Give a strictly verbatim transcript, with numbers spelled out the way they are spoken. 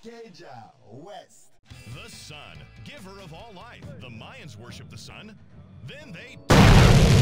Keja, west. The sun, giver of all life. The Mayans worship the sun. Then they